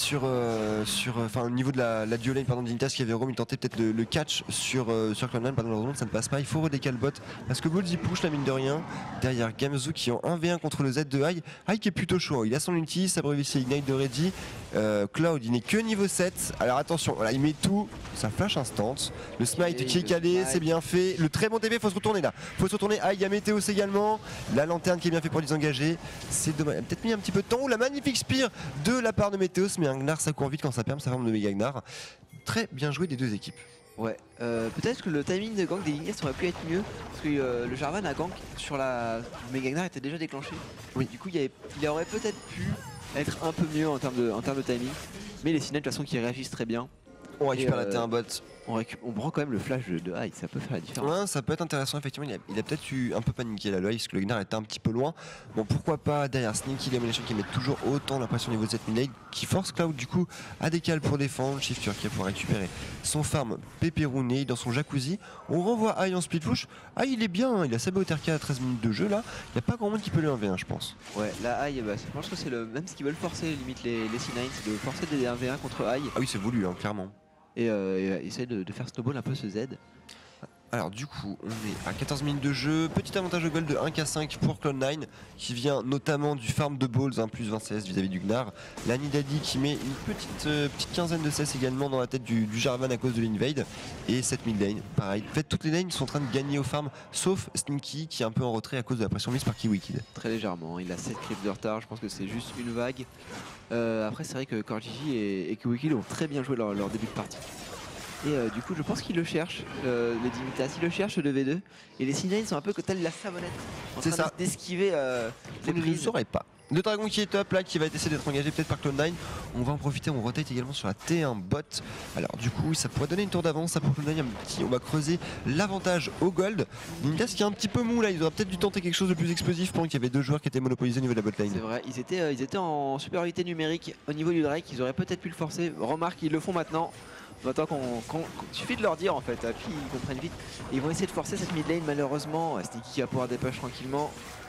au niveau de la duo lane pardon, d'Initas qui avait Rome, il tentait peut-être le catch sur Cloud9, pardon, malheureusement ça ne passe pas, il faut redécaler le bot parce que Bulls il push la mine de rien derrière Gamzu qui est en 1v1 contre le Z de High. High qui est plutôt chaud, il a son ulti, sa brevier Ignite de ready. Cloud il n'est que niveau 7, alors attention, voilà, il met tout, ça flash instant, le smite Et qui est le calé, smite. c'est bien fait, le très bon TP, faut se retourner là, faut se retourner. High, il y a Météos également, la lanterne qui est bien fait pour désengager, c'est dommage, peut-être mis un petit peu de temps, ou la magnifique spire de la part de Météos, mais un Gnar ça court vite quand ça permet sa forme de méga Gnar. Très bien joué des deux équipes. Ouais, peut-être que le timing de gank des Ignis aurait pu être mieux parce que le Jarvan a gank sur la Mega Gnar était déjà déclenché. Oui. Du coup, il aurait peut-être pu être un peu mieux en termes de timing. Mais les Sinets de toute façon qui réagissent très bien. On récupère la Et, T1 bot. On prend quand même le flash de High, ça peut faire la différence. Ouais, ça peut être intéressant, effectivement. Il a peut-être eu un peu paniqué là, le High, parce que le Gnar était un petit peu loin. Bon, pourquoi pas derrière Sneaky, Elimination qui met toujours autant la pression au niveau de cette mid-lane, qui force Cloud du coup à décaler pour défendre. Shifter qui va pouvoir récupérer son farm pépérouné dans son jacuzzi. On renvoie High en split push. High, il est bien, hein, il a sa BOTRK à 13 minutes de jeu là. Il n'y a pas grand monde qui peut le 1v1, je pense. Ouais, là High, je pense que c'est même ce qu'ils veulent forcer, limite les C9, c'est de forcer des 1v1 contre High Ah oui, c'est voulu, hein, clairement. et essayer de faire snowball un peu ce Z. Alors du coup on est à 14 minutes de jeu, petit avantage au gold de 1k5 pour Cloud9 qui vient notamment du farm de balls, plus 20 CS vis-à-vis du Gnar. La Nidali qui met une petite quinzaine de CS également dans la tête du Jarvan à cause de l'invade. Et cette mid lane, pareil. En fait toutes les lanes sont en train de gagner au farm sauf Sneaky qui est un peu en retrait à cause de la pression mise par Kiwikid. Très légèrement, il a 7 creeps de retard, je pense que c'est juste une vague. Après c'est vrai que Korgigi et Kiwikid ont très bien joué leur début de partie. Et du coup je pense qu'ils le cherchent, les Dignitas, ils le cherchent le V2. Et les Sinlane sont un peu comme telle la savonnette, en C'est train ça. d'esquiver Vous les ne le prises. saurez pas. Le dragon qui est top là, qui va essayer d'être engagé peut-être par Cloud9. On va en profiter, on rotate également sur la T1 bot. Alors du coup ça pourrait donner une tour d'avance, ça pour Cloud9 on va creuser l'avantage au gold. Dignitas qui est un petit peu mou là, ils auraient peut-être dû tenter quelque chose de plus explosif pendant qu'il y avait deux joueurs qui étaient monopolisés au niveau de la bot C'est lane. vrai, ils étaient en supériorité numérique au niveau du Drake, ils auraient peut-être pu le forcer. Remarque, ils le font maintenant. Maintenant suffit de leur dire en fait, puis ils comprennent vite. Et ils vont essayer de forcer cette mid lane malheureusement. Sneaky qui va pouvoir dépush tranquillement.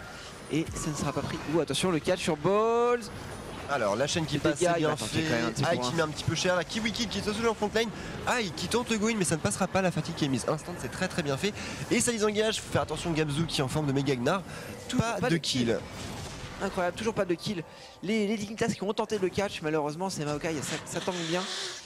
Et ça ne sera pas pris. Ouh, attention le catch sur Balls. Alors la chaîne qui Les passe, dégâts, c'est il va bien tenter quand même un fait. petit Aïe point. qui met un petit peu cher, la Kiwikid qui est sous en front lane. Aïe qui tente le go-in mais ça ne passera pas, la fatigue qui est mise instant, c'est très très bien fait. Et ça les engage, faut faire attention Gamzu qui est en forme de méga Gnar. Pas de kill. Incroyable, toujours pas de kill. Les Dignitas qui ont tenté le catch, malheureusement c'est Maokai, ça tangue bien.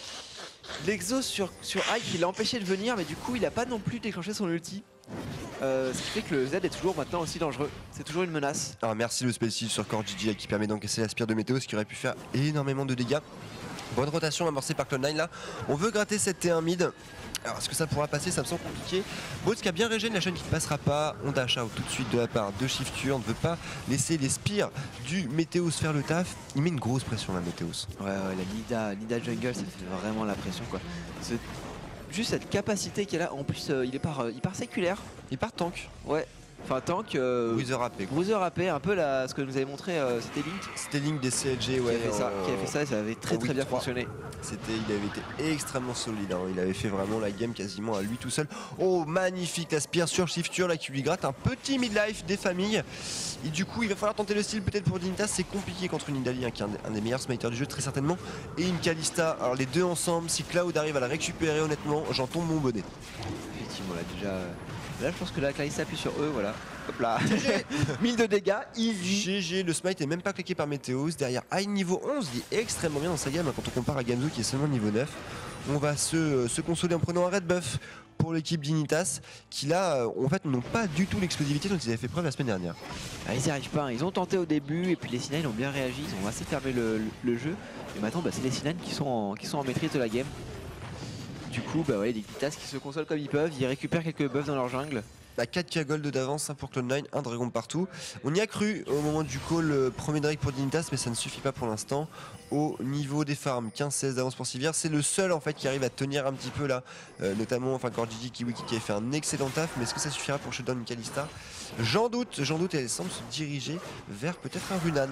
L'exo sur Ike il l'a empêché de venir, mais du coup il a pas non plus déclenché son ulti. Ce qui fait que le Z est toujours maintenant aussi dangereux, c'est toujours une menace. Alors merci le spécial sur Core GG qui permet d'encaisser la spire de Météo, ce qui aurait pu faire énormément de dégâts. Bonne rotation amorcée par Cloud9 là. On veut gratter cette T1 mid. Alors est-ce que ça pourra passer? Ça me semble compliqué. Bots qui a bien régène, la chaîne qui ne passera pas. On dash out tout de suite de la part de Shifter. On ne veut pas laisser les spires du Météos faire le taf. Il met une grosse pression là, Météos. Ouais, la Nida Jungle ça fait vraiment la pression quoi. Juste cette capacité qu'il a là, en plus il part séculaire. Il part tank. Ouais, enfin tank. Wither AP. Bruiser AP, un peu ce que nous avait montré c'était Link C'était Link des CLG, ouais. qui avait fait ça et ça avait très en très week bien 3. fonctionné. Il avait été extrêmement solide, hein. Il avait fait vraiment la game quasiment à lui tout seul. Oh magnifique la spire sur Shifter là qui lui gratte un petit midlife des familles. Et du coup il va falloir tenter le style peut-être pour Dignitas, c'est compliqué contre une Nidali hein, qui est un des meilleurs smiters du jeu très certainement. Et une Kalista, alors les deux ensemble, si Cloud arrive à la récupérer honnêtement, j'en tombe mon bonnet. Effectivement là déjà. Là je pense que la Kalista appuie sur eux, voilà. Hop là. 1000 de dégâts, easy. GG, le smite est même pas claqué par Météos. Derrière High niveau 11, il est extrêmement bien dans sa gamme hein, quand on compare à Gamzu qui est seulement niveau 9. On va se consoler en prenant un red buff pour l'équipe d'Initas qui là en fait n'ont pas du tout l'explosivité dont ils avaient fait preuve la semaine dernière. Ah, ils n'y arrivent pas, hein. Ils ont tenté au début et puis les C9 ont bien réagi, ils ont assez fermé le jeu. Et maintenant c'est les C9 qui sont en maîtrise de la game. Du coup ouais, les Dignitas qui se consolent comme ils peuvent, ils récupèrent quelques buffs dans leur jungle. 4K gold d'avance pour Cloud9, un dragon partout. On y a cru au moment du call premier Drake pour Dignitas, mais ça ne suffit pas pour l'instant. Au niveau des farms, 15-16 d'avance pour Sivir, c'est le seul en fait qui arrive à tenir un petit peu là, notamment Gigi Kiwiki qui a fait un excellent taf, mais est-ce que ça suffira pour shutdown Kalista? J'en doute, et elle semble se diriger vers peut-être un Runan.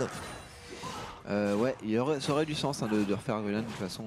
Ouais, ça aurait du sens hein, de refaire un Runan de toute façon.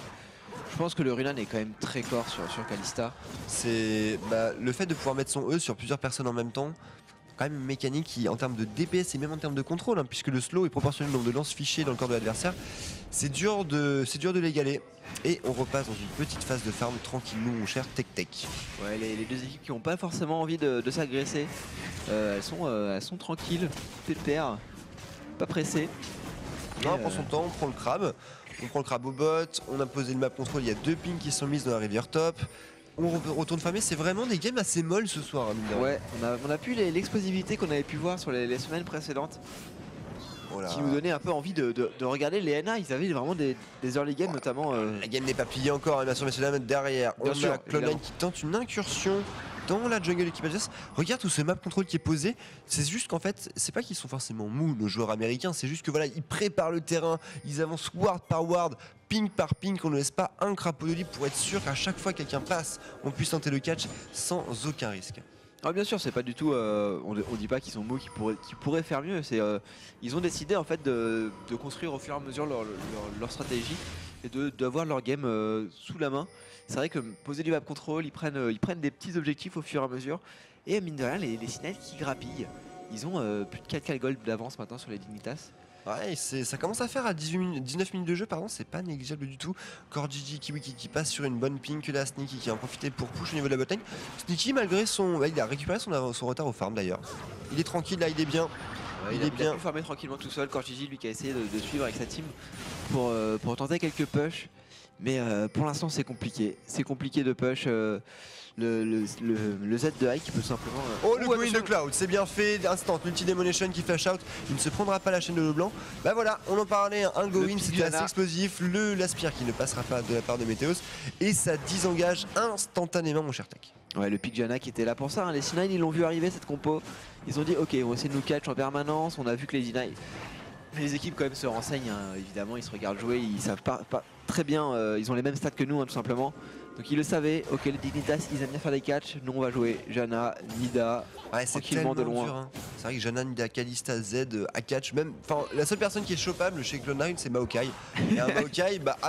Je pense que le Runan est quand même très fort sur Kalista. C'est le fait de pouvoir mettre son E sur plusieurs personnes en même temps, quand même une mécanique qui en termes de DPS et même en termes de contrôle, hein, puisque le slow est proportionnel au nombre de lances fichées dans le corps de l'adversaire, c'est dur de l'égaler. Et on repasse dans une petite phase de farm tranquillement mon cher Tech. Ouais, les deux équipes qui n'ont pas forcément envie de s'agresser, elles sont tranquilles, pépères, pas pressées. Non, on prend son temps, on prend le crabe. On prend le crabe au bot, on a posé le map control, il y a 2 pings qui sont mises dans la rivière top. On retourne farmer, c'est vraiment des games assez molles ce soir. Hein, ouais, on a pu l'explosivité qu'on avait pu voir sur les semaines précédentes. Voilà. Qui nous donnait un peu envie de regarder les NA, ils avaient vraiment des early games notamment. La game n'est pas pliée encore, bien sûr, messieurs dames, derrière. On a Cloud9 qui tente une incursion dans la jungle équipe adverse. Regarde tout ce map control qui est posé. C'est juste qu'en fait, c'est pas qu'ils sont forcément mous nos joueurs américains, c'est juste que voilà, ils préparent le terrain, ils avancent ward par ward, ping par ping, qu'on ne laisse pas un crapaud de lit pour être sûr qu'à chaque fois que quelqu'un passe, on puisse tenter le catch sans aucun risque. Ah, bien sûr, c'est pas du tout. On dit pas qu'ils sont mous, qu'ils pourraient faire mieux. Ils ont décidé en fait de construire au fur et à mesure leur stratégie et d'avoir leur game sous la main. C'est vrai que poser du map control, ils prennent des petits objectifs au fur et à mesure. Et mine de rien, les Sinel qui grappillent. Ils ont plus de 4K gold d'avance maintenant sur les Dignitas. Ouais, ça commence à faire à 19 minutes de jeu, pardon, c'est pas négligeable du tout. Gigi Kiwiki qui passe sur une bonne ping, que la Sneaky qui a en profité pour push au niveau de la botlane. Sneaky, malgré il a récupéré son retard au farm d'ailleurs. Il est tranquille là, il est bien. Il a pu farmer tranquillement tout seul. Gigi lui qui a essayé de suivre avec sa team pour tenter quelques push. Mais pour l'instant c'est compliqué. C'est compliqué de push. Le Z de High qui peut simplement. Oh, le Queen de Cloud, c'est bien fait. Instant, Multi-Demonation qui flash out. Il ne se prendra pas la chaîne de Leblanc. Bah voilà, on en parlait. Un go-in, c'était assez explosif. L'Aspire qui ne passera pas de la part de Météos. Et ça désengage instantanément, mon cher Tech. Ouais, le Picjana qui était là pour ça. Hein. Les C9 ils l'ont vu arriver cette compo. Ils ont dit ok, on va essayer de nous catch en permanence. On a vu que les C9. Les équipes quand même se renseignent, hein. Évidemment ils se regardent jouer, ils savent pas très bien, ils ont les mêmes stats que nous hein, tout simplement. Donc ils le savaient, ok les Dignitas ils aiment bien faire des catchs, nous on va jouer Janna, Nida, tranquillement de loin. Dur, hein. C'est vrai que Janna, Nida, Kalista, Z à catch, même, la seule personne qui est chopable chez Cloud9 c'est Maokai. Et un Maokai, a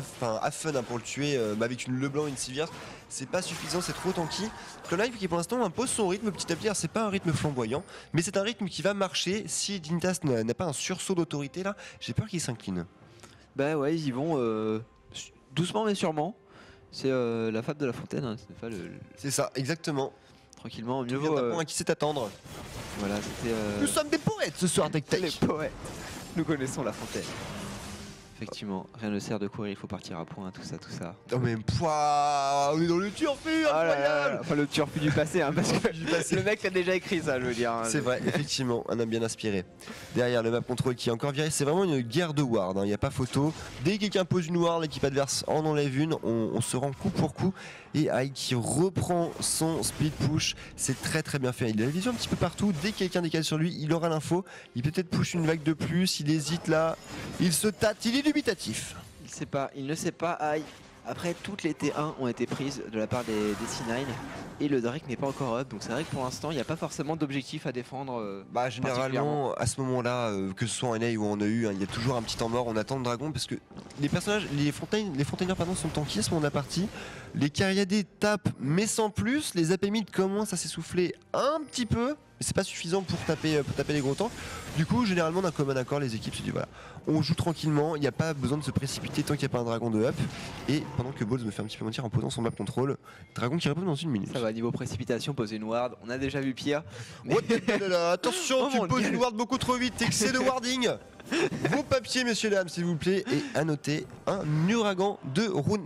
fun hein, pour le tuer avec une Leblanc et une Sivir. C'est pas suffisant, c'est trop tanky. Cloud9 qui pour l'instant impose son rythme petit à petit, c'est pas un rythme flamboyant, mais c'est un rythme qui va marcher. Si Dignitas n'a pas un sursaut d'autorité là, j'ai peur qu'il s'incline. Bah ouais, ils y vont doucement mais sûrement. C'est la fable de La Fontaine, hein. C'est ça, exactement. Tranquillement, mieux vaut à qui sait attendre. Voilà, c'était. Nous sommes des poètes ce soir, Tech Tech. Les poètes. Nous connaissons La Fontaine. Effectivement, rien ne sert de courir, il faut partir à point, tout ça. Non mais on est dans le turfu, incroyable. Enfin le turfu du passé, hein, parce que le mec l'a déjà écrit ça, je veux dire. Hein, c'est vrai, effectivement, un homme bien inspiré. Derrière le map control qui est encore viré, c'est vraiment une guerre de ward, il n'y a pas photo. Dès que quelqu'un pose une ward, l'équipe adverse en enlève une, on se rend coup pour coup. Et Aïe qui reprend son speed push, c'est très bien fait. Il a la vision un petit peu partout, dès que quelqu'un décale sur lui, il aura l'info. Il peut peut-être push une vague de plus, il hésite là, il se tâte, il est dubitatif. Il ne sait pas Aïe. Après, toutes les T1 ont été prises de la part des C9 et le Drake n'est pas encore up. Donc c'est vrai que pour l'instant, il n'y a pas forcément d'objectif à défendre. Généralement, à ce moment-là, que ce soit en NA ou en EU, il y a toujours un petit temps mort. On attend le dragon parce que les personnages, les Fontaineurs sont tanky à ce moment de la partie. Les Cariadés tapent mais sans plus. Les AP mid commencent à s'essouffler un petit peu. mais c'est pas suffisant pour taper les gros temps. Du coup, généralement, d'un commun accord, les équipes se disent voilà, on joue tranquillement, il n'y a pas besoin de se précipiter tant qu'il n'y a pas un dragon de up. Et pendant que Balls me fait un petit peu mentir en posant son map control, dragon qui répond dans 1 minute. Ça va, niveau précipitation, poser une ward, on a déjà vu pire. Mais- Oh, attention, Oh, tu mon poses Dieu. une ward beaucoup trop vite, excès de warding. Vos papiers, messieurs dames, s'il vous plaît. Et à noter un ouragan de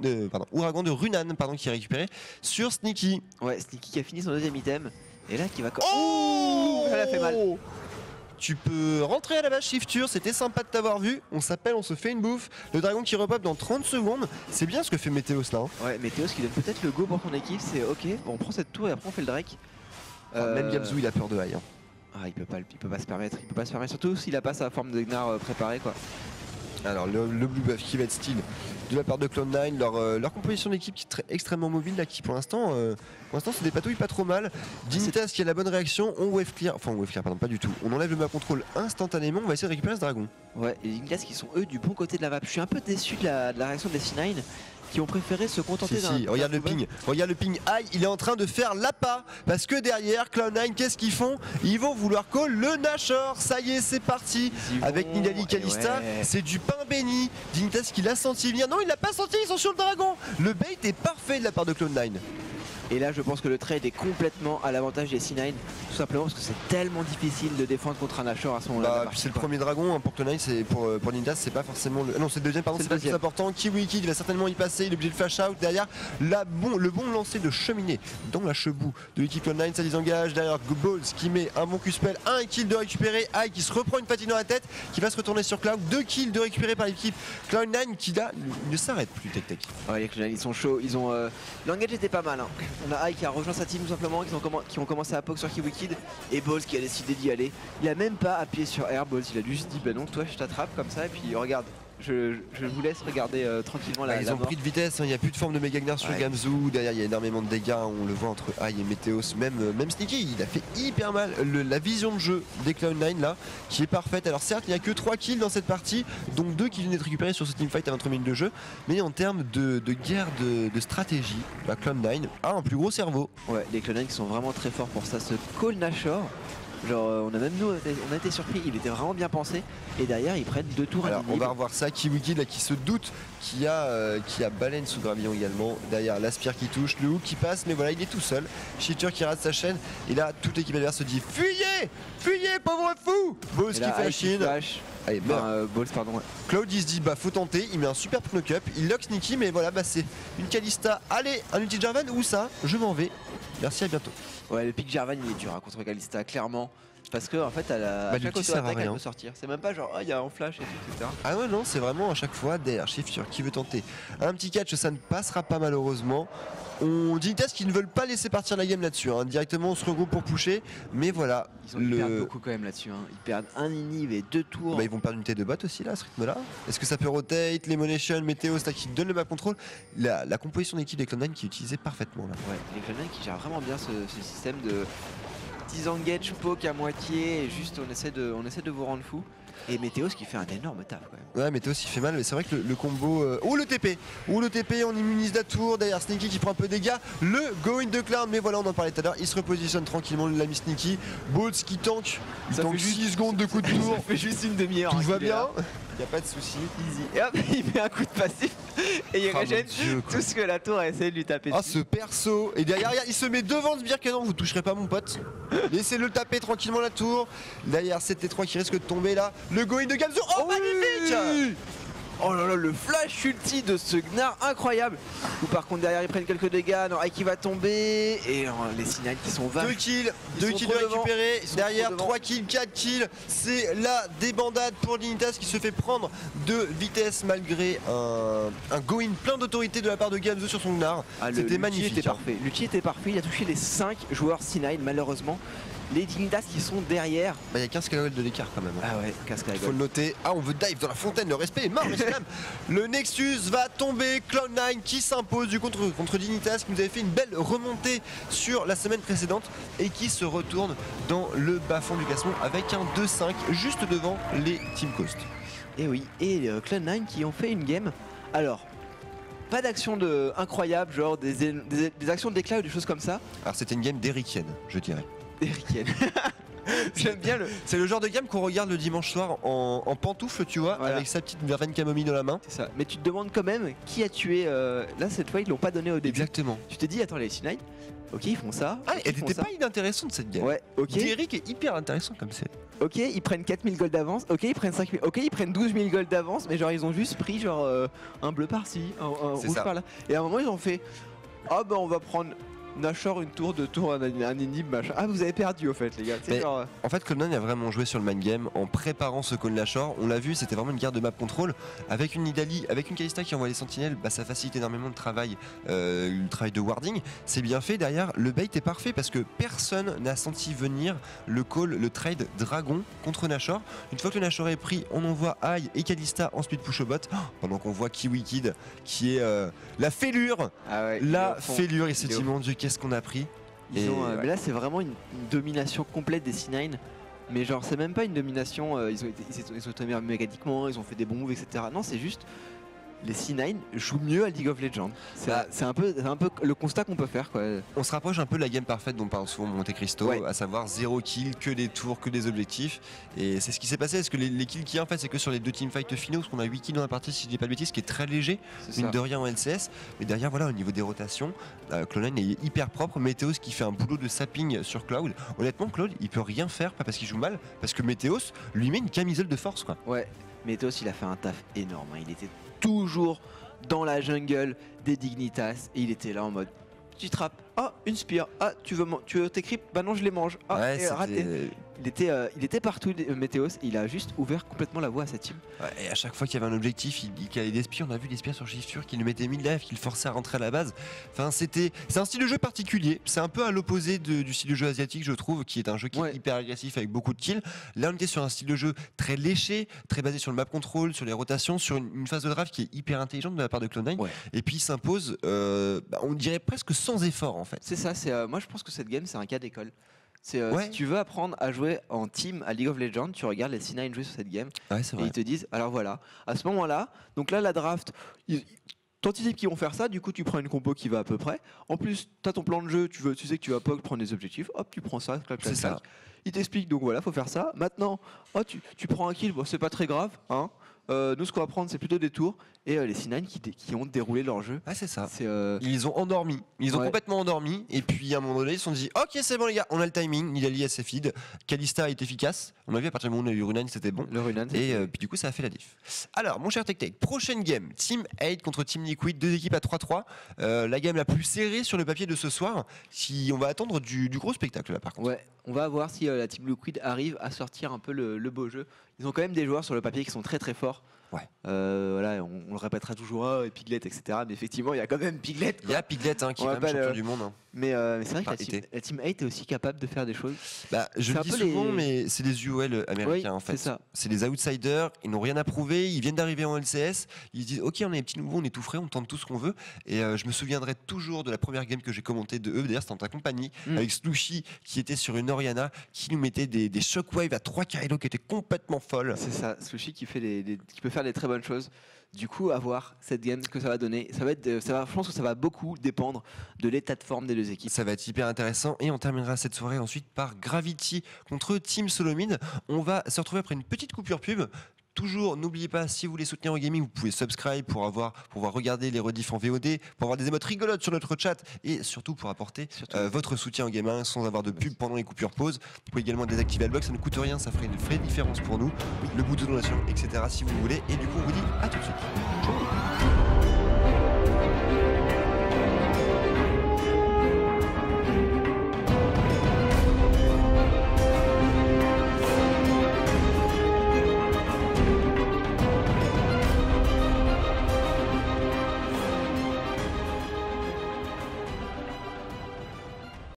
Runan qui est récupéré sur Sneaky. Ouais, Sneaky qui a fini son deuxième item. Et là, qui va. Oh, ça l'a fait mal. Tu peux rentrer à la base Shifture, c'était sympa de t'avoir vu. On s'appelle, on se fait une bouffe. Le dragon qui repop dans 30 secondes. C'est bien ce que fait Météos là. Hein. Ouais, Météos qui donne peut-être le go pour ton équipe. C'est ok, bon, on prend cette tour et après on fait le Drake. Même Gamzoo, il a peur de high. Hein. Ah, il peut pas se permettre, surtout s'il a pas sa forme de Gnar préparée quoi. Alors le blue buff qui va être style de la part de Cloud9, leur composition d'équipe qui est extrêmement mobile là, qui pour l'instant c'est des patouilles pas trop mal. Dignitas qui a la bonne réaction, on wave clear, pardon, pas du tout. On enlève le map control instantanément, on va essayer de récupérer ce dragon. Ouais, et les Dignitas qui sont eux du bon côté de la map. Je suis un peu déçu de la réaction des C9 qui ont préféré se contenter d'un. Si, regarde le ping, aïe, il est en train de faire l'appât parce que derrière Cloud9, qu'est-ce qu'ils font? Ils vont vouloir call le Nashor, ça y est, c'est parti. Avec Nidali Kalista, ouais. c'est du pain béni. Dignitas qui l'a senti venir, non il l'a pas senti, ils sont sur le dragon. Le bait est parfait de la part de Cloud9. Et là, je pense que le trade est complètement à l'avantage des C9, tout simplement parce que c'est tellement difficile de défendre contre un Nashor à ce moment-là. Bah, puis c'est le premier dragon hein, pour Cloud9, c'est pour Dignitas, c'est pas forcément le. Non, c'est le deuxième, pardon, c'est le plus important. Kiwi Kid, il va certainement y passer, il est obligé de flash out derrière. Le bon lancer de cheminée dans la chebou de l'équipe Cloud9, ça les engage. Derrière Balls qui met un bon Q-spell, un kill de récupérer. Aïe qui se reprend une fatigue dans la tête, qui va se retourner sur Cloud. 2 kills de récupérer par l'équipe Cloud9 qui là ne s'arrête plus. Tech. Ouais, les Cloud9 ils sont chauds, ils ont. L'engage était pas mal. Hein. On a Aïe qui a rejoint sa team tout simplement, qui ont commencé à poke sur Kiwi Kid et Balls qui a décidé d'y aller. Il a même pas appuyé sur R, Balls, il a juste dit bah non, toi je t'attrape comme ça et puis regarde. Je vous laisse regarder tranquillement Ils ont mort. pris de vitesse, il n'y a plus de forme de méga Gnar sur Ouais. Gamzoo, derrière il y a énormément de dégâts, on le voit entre Aïe et Météos, même Sneaky il a fait hyper mal. La vision de jeu des Cloud9 là qui est parfaite, alors certes il n'y a que 3 kills dans cette partie, donc 2 qui viennent d'être récupérés sur ce teamfight à 23 minutes de jeu, mais en termes de guerre de stratégie, bah, Cloud9 a un plus gros cerveau. Ouais, les Cloud9 qui sont vraiment très forts pour ça, ce call Nashor. Genre on a été surpris, il était vraiment bien pensé et derrière ils prennent 2 tours à Alors on l'inhibe. va revoir ça, Kiwi Kid là qui se doute qui a baleine sous gravillon également, derrière l'Aspire qui touche, le hook qui passe, mais voilà il est tout seul, Shifter qui rate sa chaîne et là toute l'équipe adverse se dit fuyez pauvre fou. Balls qui fait la chine. Allez, Balls pardon. Ouais. Cloud il se dit bah faut tenter, il met un super knock-up, il lock Sneaky mais voilà bah c'est une Kalista, allez un ulti Jarvan ou ça, je m'en vais, merci à bientôt. Ouais, le pick Jarvan il est dur hein, contre Kalista clairement parce que en fait à chaque l'ulti sert à auto-attaque elle rien. peut sortir. C'est même pas genre il y a un flash et tout etc. Ah ouais non c'est vraiment à chaque fois derrière Shifter qui veut tenter un petit catch, ça ne passera pas malheureusement. On dit Dignitas qui ne veulent pas laisser partir la game là-dessus, hein. Directement on se regroupe pour pusher, mais voilà. Ils perdent beaucoup quand même là-dessus, hein. Ils perdent un inhibe et 2 tours. Bah, ils vont perdre une tête de bot aussi là à ce rythme là. Est-ce que ça peut rotate, Lemonation, Météo, Stack qui donne le map control, la composition d'équipe des Cloud9 qui est utilisée parfaitement là. Ouais, les Cloud9 qui gèrent vraiment bien ce système de disengage poke à moitié et juste on essaie de vous rendre fou. Et Météos qui fait un énorme taf quand même. Ouais Météos il fait mal mais c'est vrai que le combo... Oh le TP, on immunise la tour, derrière Sneaky qui prend un peu de dégâts, le going de Cloud, mais voilà on en parlait tout à l'heure, il se repositionne tranquillement l'ami Sneaky, Balls qui tank, il tank 6 secondes de coup de tour, Ça fait juste une demi-heure. tout hein, va qu'il est là. bien, y a pas de souci. Easy. Et hop, il met un coup de passif et il Ah, régène mon Dieu, quoi. tout ce que la tour a essayé de lui taper Ah dessus. ce perso, et derrière il se met devant ce Birkenon, vous toucherez pas mon pote, laissez-le taper tranquillement la tour, derrière cet T3 qui risque de tomber là, le going de Gamzoo, oh magnifique. Oh là là, le flash ulti de ce Gnar incroyable. Ou par contre derrière ils prennent quelques dégâts, non, qui va tomber et les Signal qui sont vaches. 2 kills, Ils 2 sont kills trop de devant. récupérer, Ils sont derrière trop devant. 3 kills, 4 kills, c'est la débandade pour Dignitas qui se fait prendre de vitesse malgré un go-in plein d'autorité de la part de Gamzoo sur son Gnar. C'était magnifique. Était parfait. L'ulti était parfait, il a touché les 5 joueurs C9 malheureusement. Les Dignitas qui sont derrière. Bah, il y a 15 KOL de l'écart quand même. Ah ouais, casque à Il faut le noter. Ah, on veut dive dans la fontaine, le respect est mort, mais quand même. Le Nexus va tomber, Cloud9 qui s'impose du contre Dignitas qui nous avait fait une belle remontée sur la semaine précédente et qui se retourne dans le bas-fond du classement avec un 2-5 juste devant les Team Coast. Et oui, et Cloud9 qui ont fait une game. Alors, pas d'action incroyable, genre des actions de d'éclat ou des choses comme ça. Alors c'était une game d'Erikienne, je dirais. Erikienne. J'aime bien le. C'est le genre de game qu'on regarde le dimanche soir en pantoufle, tu vois, Voilà. avec sa petite verveine camomille dans la main. C'est ça. Mais tu te demandes quand même qui a tué. Là, cette fois, ils l'ont pas donné au début. Exactement. Tu te dis, attends, les C9, ok, ils font ça. Ah, ok, elle ils font était ça. pas inintéressante cette game. Ouais, ok. Derrick est hyper intéressant comme c'est. Ok, ils prennent 4000 gold d'avance. Ok, ils prennent 5000. Ok, ils prennent 12 000 gold d'avance. Mais genre, ils ont juste pris genre un bleu par-ci, un C'est rouge ça. par-là. Et à un moment, ils ont fait ah bah, on va prendre Nashor une tour, deux tours, un énigme, machin. Ah, vous avez perdu au fait, les gars. Tu sais, Mais- genre, En fait, Cloud9 a vraiment joué sur le mind game en préparant ce Cone Lashor. On l'a vu, c'était vraiment une guerre de map control. Avec une Nidalee, avec une Kalista qui envoie les sentinelles, bah, ça facilite énormément le travail de warding. C'est bien fait. Derrière, le bait est parfait parce que personne n'a senti venir le call, le trade Dragon contre Nashor. Une fois que le Nashor est pris, on envoie Aïe et Kalista en speed push au bot. Pendant qu'on voit Kiwi Kid qui est la fêlure. ah ouais, La ils le font. fêlure. Et s'est Il est dit, au mon Dieu, qu'est-ce qu'on a pris. Ils Et ont, ouais. Mais là, c'est vraiment une domination complète des C9. Mais genre, c'est même pas une domination. Ils ont été mécaniquement, ils ont fait des bons moves, etc. Non, c'est juste. Les C9 jouent mieux à League of Legends. Bah, C'est un peu le constat qu'on peut faire, quoi. On se rapproche un peu de la game parfaite dont parle souvent Monte Cristo, Ouais. à savoir 0 kills, que des tours, que des objectifs. Et c'est ce qui s'est passé. Est-ce que les kills qu'il y a en fait, c'est que sur les deux teamfights finaux, parce qu'on a 8 kills dans la partie, si je dis pas de bêtises, ce qui est très léger, C'est mine ça. de rien en LCS. Mais derrière, voilà, au niveau des rotations, Cloud9 est hyper propre. Météos qui fait un boulot de sapping sur Cloud. Honnêtement, Cloud, il peut rien faire, pas parce qu'il joue mal, parce que Météos lui met une camisole de force, quoi. Ouais, Météos, il a fait un taf énorme. Hein. Il était toujours dans la jungle des Dignitas et il était là en mode tu trappes, ah une spire, ah tu veux tes creeps, bah non je les mange, ah Ouais, et raté. c'était- Il était partout Météos, il a juste ouvert complètement la voie à sa team. Ouais, et à chaque fois qu'il y avait un objectif, il calait des spies. On a vu des spies sur Gifture qui lui mettaient 1000 lives, qui le forçaient à rentrer à la base. Enfin, c'est un style de jeu particulier. C'est un peu à l'opposé du style de jeu asiatique, je trouve, qui est un jeu qui Ouais. est hyper agressif avec beaucoup de kills. Là, on était sur un style de jeu très léché, très basé sur le map control, sur les rotations, sur une phase de draft qui est hyper intelligente de la part de Cloud9. Ouais. Et puis, il s'impose, on dirait presque sans effort en fait. C'est ça, moi je pense que cette game c'est un cas d'école. Ouais. Si tu veux apprendre à jouer en team à League of Legends, tu regardes les C9 jouer sur cette game Ouais, c'est et vrai. ils te disent alors voilà, à ce moment-là, donc là la draft, t'anticipes qu'ils vont faire ça, du coup tu prends une compo qui va à peu près. En plus, tu as ton plan de jeu, tu sais que tu vas pas prendre des objectifs, hop, tu prends ça, clac, clac, C'est ça. clac. Il t'explique donc voilà, faut faire ça. Maintenant, oh, tu prends un kill, bon, c'est pas très grave, hein. Nous ce qu'on va prendre c'est plutôt des tours et les C9 qui ont déroulé leur jeu. Ouais, c'est ça. C'est Ils ont endormi, ils ont Ouais. complètement endormi, et puis à un moment donné ils se sont dit ok c'est bon les gars, on a le timing, Nidalee a ses feeds, Kalista est efficace, on a vu à partir du moment où on a eu Runan c'était bon, le Runan. et puis du coup ça a fait la diff. Alors mon cher TechTech, prochaine game, Team 8 contre Team Liquid, deux équipes à 3-3, la game la plus serrée sur le papier de ce soir, si on va attendre du gros spectacle là par contre. Ouais, on va voir si la Team Liquid arrive à sortir un peu le beau jeu. Ils ont quand même des joueurs sur le papier qui sont très très forts. Ouais. Voilà, on le répétera toujours, et Piglet, etc. Mais effectivement, il y a quand même Piglet. Il y a Piglet hein, qui On est va quand pas même champion le- du monde. Hein. Mais c'est vrai que Enfin, la team 8 est aussi capable de faire des choses. Bah, je C'est le un dis peu souvent, les- mais c'est les UOL américains Oui, en fait. c'est ça. C'est les outsiders, ils n'ont rien à prouver, ils viennent d'arriver en LCS, ils se disent ok on est des petits nouveaux, on est tout frais, on tente tout ce qu'on veut. Et je me souviendrai toujours de la première game que j'ai commentée de eux, d'ailleurs c'était en ta compagnie, avec Slushy qui était sur une Oriana, qui nous mettait des shockwaves à 3 Kylo qui étaient complètement folles. C'est ça, Sushi qui peut faire des très bonnes choses. Du coup, à voir cette game, ce que ça va donner. Je pense que ça va beaucoup dépendre de l'état de forme des deux équipes. Ça va être hyper intéressant et on terminera cette soirée ensuite par Gravity contre Team Solomid. On va se retrouver après une petite coupure pub. Toujours, n'oubliez pas, si vous voulez soutenir au gaming, vous pouvez subscribe pour pouvoir regarder les rediffs en VOD, pour avoir des émotes rigolotes sur notre chat et surtout pour apporter votre soutien au gaming sans avoir de pub pendant les coupures pauses. Vous pouvez également désactiver Adblock, ça ne coûte rien, ça ferait une vraie différence pour nous. Le bout de donation, etc. si vous voulez. Et du coup, on vous dit à tout de suite.